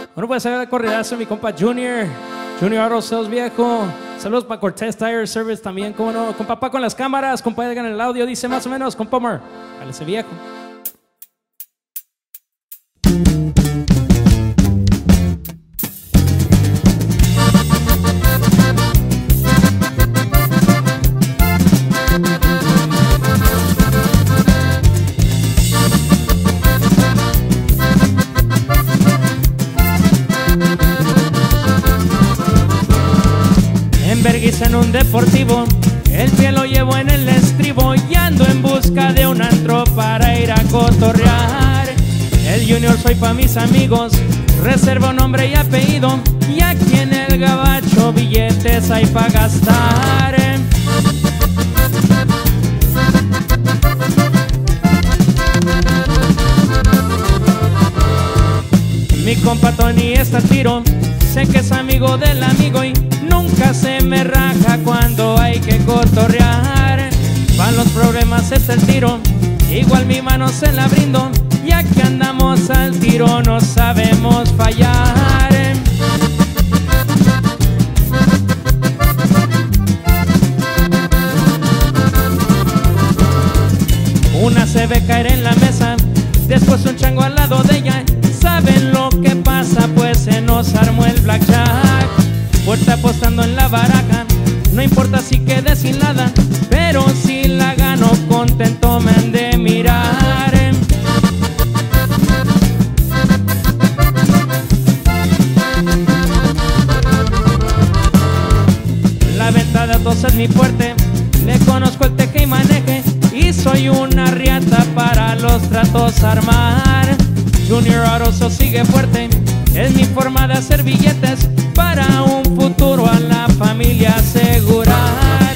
Bueno, pues a ver corridazo mi compa Junior Auto Sales, viejo. Saludos para Cortez Tire Service también, cómo no. Con papá con las cámaras, compa Edgar en el audio, dice más o menos, compa Omar. Dale ese viejo. Vergüenza en un deportivo, el pie lo llevo en el estribo y ando en busca de un antro para ir a cotorrear. El Junior soy pa' mis amigos, reservo nombre y apellido, y aquí en el gabacho billetes hay pa' gastar. Mi compa Tony está a tiro, sé que es amigo del amigo y nunca se me raja cuando hay que cotorrear. Van los problemas, es el tiro, igual mi mano se la brindo, y aquí andamos al tiro, no sabemos fallar. Una se ve caer en la mesa, después un chango al lado de ella. ¿Saben lo que pasa? Pues se nos armó el blackjack. Fuerte apostando en la baraja, no importa si quedé sin nada, pero si la gano contento me han de mirar. La venta de datos es mi fuerte, le conozco el teje y maneje, y soy una riata para los tratos armar. Junior Auto Sales sigue fuerte, es mi forma de hacer billetes para un futuro a la familia asegurar.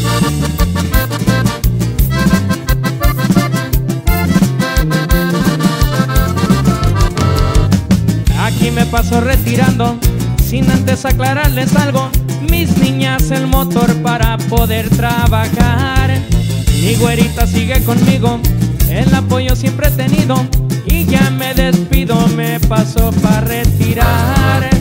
Aquí me paso retirando, sin antes aclararles algo. Mis niñas el motor para poder trabajar. Mi güerita sigue conmigo, el apoyo siempre he tenido, y ya me despido, me paso para retirar.